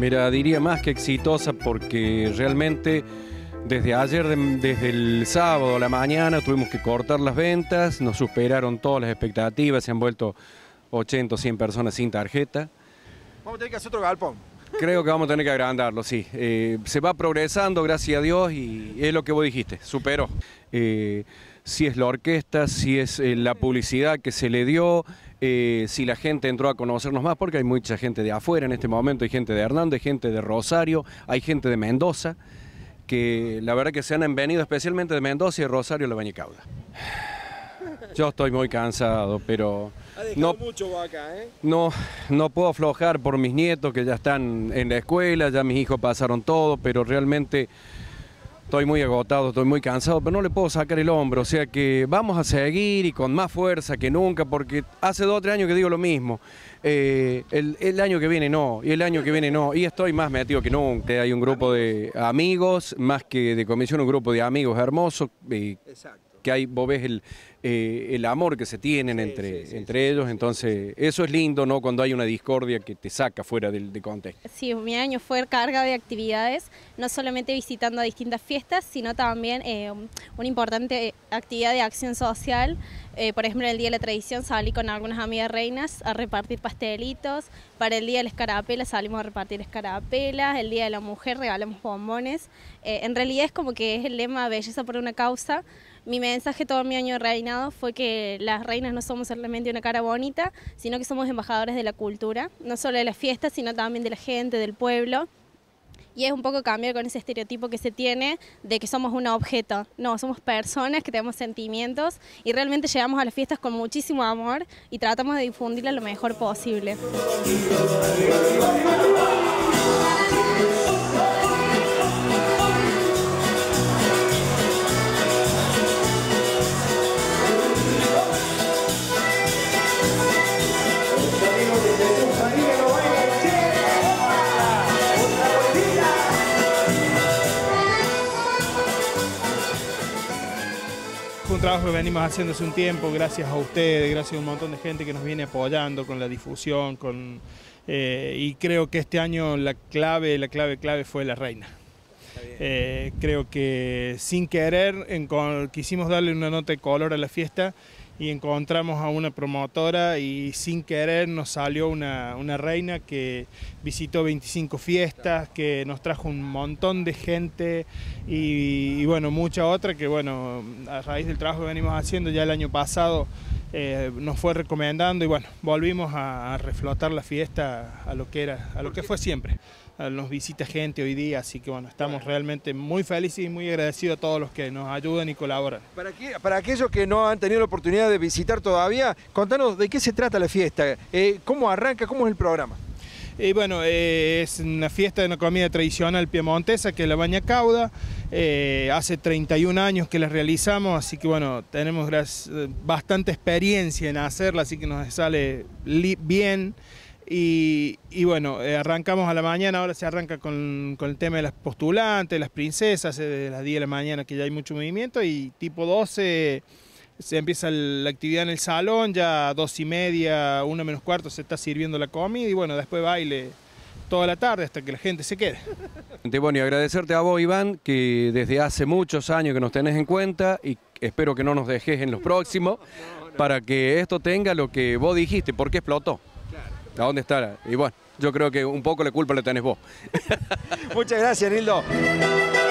Mira, diría más que exitosa porque realmente desde ayer, desde el sábado a la mañana, tuvimos que cortar las ventas, nos superaron todas las expectativas, se han vuelto 80 o 100 personas sin tarjeta. Vamos a tener que hacer otro galpón. Creo que vamos a tener que agrandarlo, sí. Se va progresando, gracias a Dios, y es lo que vos dijiste, superó. Si es la orquesta, si es la publicidad que se le dio, si la gente entró a conocernos más, porque hay mucha gente de afuera en este momento, hay gente de Hernández, gente de Rosario, hay gente de Mendoza, que la verdad que se han venido especialmente de Mendoza y de Rosario a la Bañecauda. Yo estoy muy cansado, pero no mucho vos acá, ¿eh? No puedo aflojar por mis nietos que ya están en la escuela, ya mis hijos pasaron todo, pero realmente estoy muy agotado, estoy muy cansado, pero no le puedo sacar el hombro, o sea que vamos a seguir y con más fuerza que nunca, porque hace 2 o 3 años que digo lo mismo, el año que viene no, y el año que viene no, y estoy más metido que nunca. Hay un grupo de amigos, más que de comisión, un grupo de amigos hermosos, Exacto. que hay, vos ves el amor que se tienen entre ellos, entonces eso es lindo, ¿no? Cuando hay una discordia que te saca fuera de contexto. Sí, mi año fue cargado de actividades, no solamente visitando a distintas fiestas, sino también una importante actividad de acción social. Por ejemplo, el Día de la Tradición salí con algunas amigas reinas a repartir pastelitos, para el Día de la Escarapela salimos a repartir escarapelas, el Día de la Mujer regalamos bombones. En realidad es como que es el lema belleza por una causa. Mi mensaje todo mi año de reinado fue que las reinas no somos solamente una cara bonita, sino que somos embajadores de la cultura, no solo de las fiestas, sino también de la gente, del pueblo. Y es un poco cambiar con ese estereotipo que se tiene de que somos un objeto. No, somos personas que tenemos sentimientos y realmente llegamos a las fiestas con muchísimo amor y tratamos de difundirla lo mejor posible. Un trabajo que venimos haciendo hace un tiempo, gracias a ustedes, gracias a un montón de gente que nos viene apoyando con la difusión, y creo que este año la clave fue la reina. Creo que sin querer quisimos darle una nota de color a la fiesta y encontramos a una promotora y sin querer nos salió una reina que visitó 25 fiestas, que nos trajo un montón de gente y bueno, mucha otra que bueno, a raíz del trabajo que venimos haciendo ya el año pasado nos fue recomendando y bueno, volvimos a reflotar la fiesta a lo que fue siempre. Nos visita gente hoy día, así que bueno, estamos realmente muy felices y muy agradecidos a todos los que nos ayudan y colaboran. Para aquellos que no han tenido la oportunidad de visitar todavía, contanos de qué se trata la fiesta, cómo arranca, cómo es el programa. Bueno, es una fiesta de una comida tradicional piemontesa que es la Bañecauda. Hace 31 años que la realizamos, así que bueno, tenemos bastante experiencia en hacerla, así que nos sale bien. Y bueno, arrancamos a la mañana, ahora se arranca con el tema de las postulantes, las princesas, de las 10 de la mañana que ya hay mucho movimiento y tipo 12 se empieza la actividad en el salón, ya a 2:30, 1 menos cuarto se está sirviendo la comida y bueno, después baile toda la tarde hasta que la gente se quede. Bueno, y agradecerte a vos, Iván, que desde hace muchos años que nos tenés en cuenta y espero que no nos dejes en los próximos para que esto tenga lo que vos dijiste, porque explotó. ¿A dónde está? Y bueno, yo creo que un poco la culpa la tenés vos. Muchas gracias, Nildo.